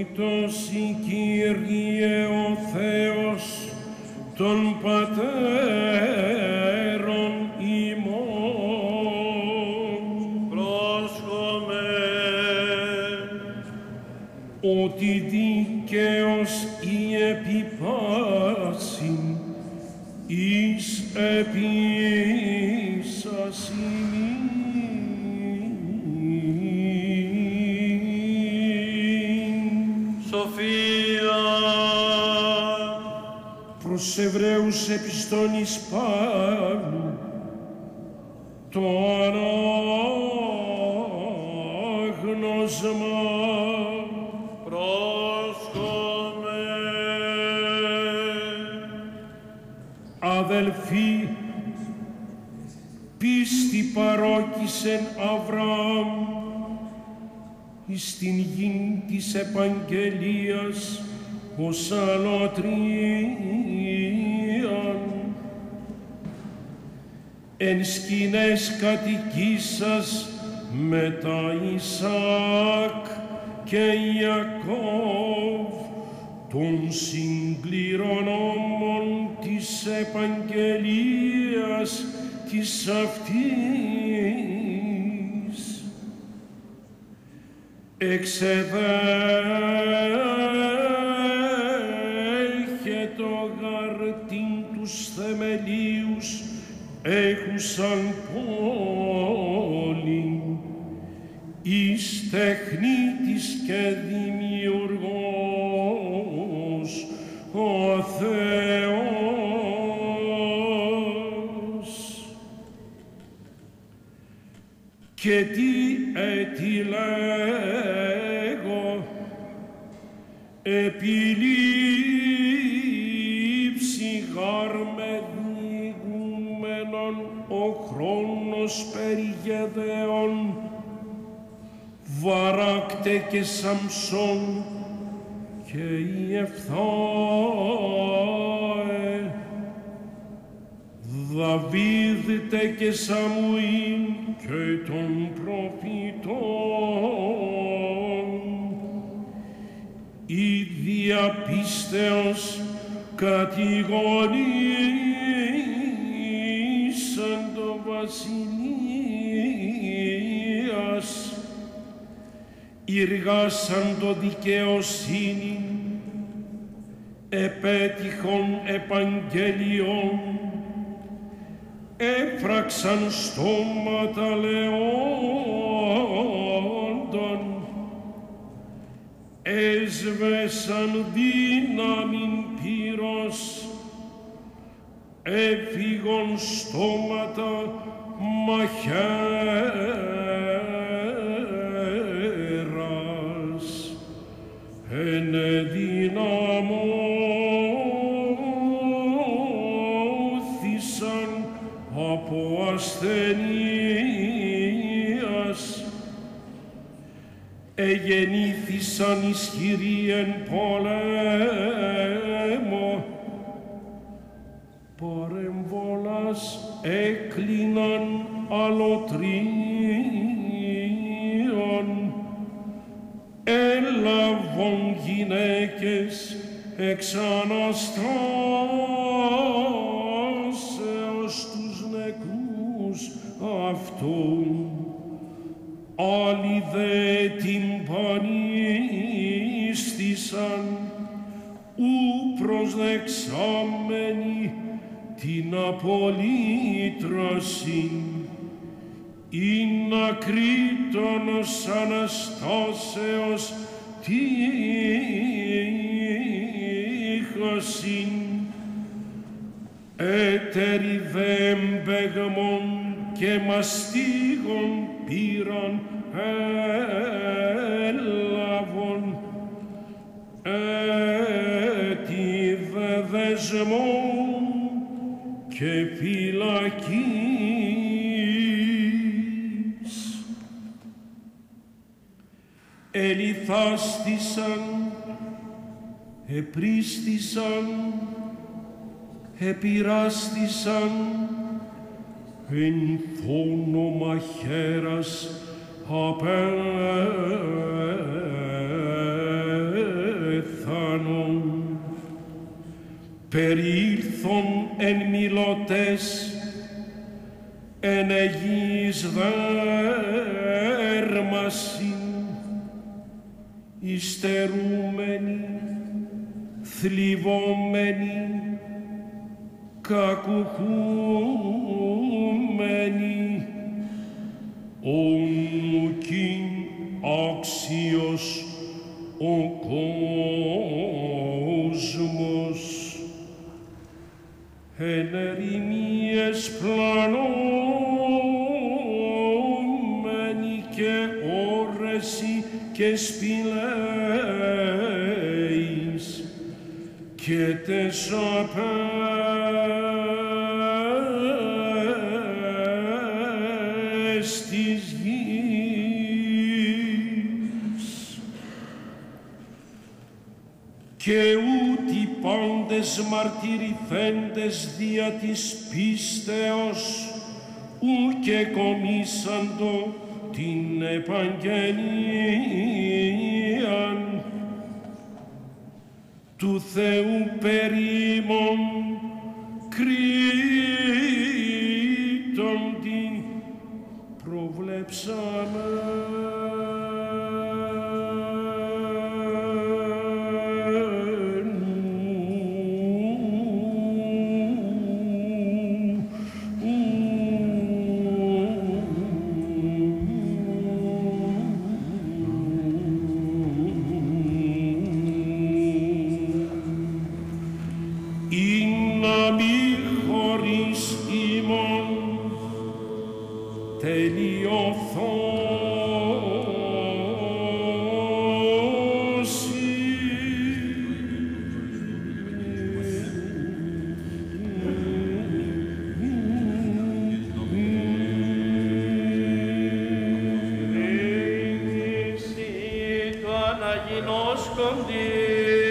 προφήτωση, Κύριε ο Θεός των πατέρων ημών. Πρόσχομαι ότι δίκαιος η επιπάση εις επίσας Σοφία προς Εβραίους επιστώνης Παύλου το ανάγνωσμα. πρόσχομαι Αδελφοί, πίστη παρόκησεν Αβραάμ εις την γην της επαγγελίας ως αλωτρίαν. Εν σκηνές κατοικήσας μετά Ισαάκ και Ιακώβ των συγκληρονόμων της επαγγελίας της αυτής. Εξεδέχετο γαρτίν τους θεμελίους έχουσαν πόλη, εις τεχνίτης και δημιουργός ο Θεός. Και τι ετιλέγω, επιλήψη γάρ με διηγούμενον ο χρόνος περιγεδεών, Βαράκτε και Σαμσόν και η Εφθάε, Δαβίδτε και Σαμουήλ και των προφητών, η διαπίστεως κατηγορήσαν το βασιλείας, ηργάσαν το δικαιοσύνη, επέτυχον επαγγελιών, έφραξαν στόματα λεόντων, έσβεσαν δύναμιν πύρος, έφυγον στόματα μαχαίρας, ενεδυναμώθησαν από ασθενείας, εγεννήθησαν ισχυροί εν πολέμο, παρεμβολάς έκλειναν αλωτρίων, έλαβον γυναίκες εξ Αναστάσεως τους νεκρούς αυτών, άλλοι δε την πανίστησαν, ου προσδεξάμενοι την απολύτρωση, ειν ακρίτωνος Αναστάσεως τύχωσιν, έτεροι δε εμπεγμών και μαστίγων πήραν έλαβον, έτι δε δεσμών και φυλακής. Ελιθάστησαν, επρίστησαν, επειράστησαν, εν φόνο μαχαίρας απέρασαν. περιήλθον εν μιλωτές, εν αιγείς δέρμασιν, υστερούμενοι, θλιβόμενοι, κακουχούμενοι, ονουκήν άξιος ο κόσμος, εν ερημίες πλανόμενοι και όρεση και σπηλαίης και τες απές της γης. Και ούτι πάντες μαρτυρηθέντες δια της πίστεως, ου και κομίσαντο την επαγγελίαν του Θεού περίμων κρήτοντι προβλέψαμε. Αναγινώσκοντι